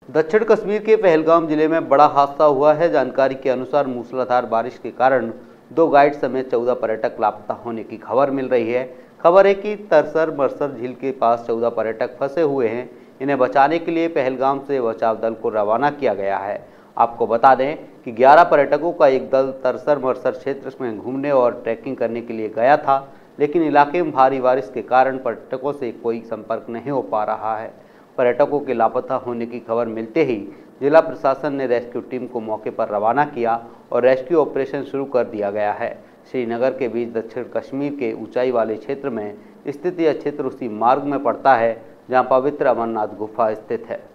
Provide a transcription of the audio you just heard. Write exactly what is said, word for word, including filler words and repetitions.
दक्षिण कश्मीर के पहलगाम जिले में बड़ा हादसा हुआ है। जानकारी के अनुसार मूसलाधार बारिश के कारण दो गाइड समेत चौदह पर्यटक लापता होने की खबर मिल रही है। खबर है कि तरसर मरसर झील के पास चौदह पर्यटक फंसे हुए हैं। इन्हें बचाने के लिए पहलगाम से बचाव दल को रवाना किया गया है। आपको बता दें कि ग्यारह पर्यटकों का एक दल तरसर मरसर क्षेत्र में घूमने और ट्रैकिंग करने के लिए गया था, लेकिन इलाके में भारी बारिश के कारण पर्यटकों से कोई संपर्क नहीं हो पा रहा है। पर्यटकों के लापता होने की खबर मिलते ही जिला प्रशासन ने रेस्क्यू टीम को मौके पर रवाना किया और रेस्क्यू ऑपरेशन शुरू कर दिया गया है। श्रीनगर के बीच दक्षिण कश्मीर के ऊंचाई वाले क्षेत्र में स्थित यह क्षेत्र उसी मार्ग में पड़ता है जहां पवित्र अमरनाथ गुफा स्थित है।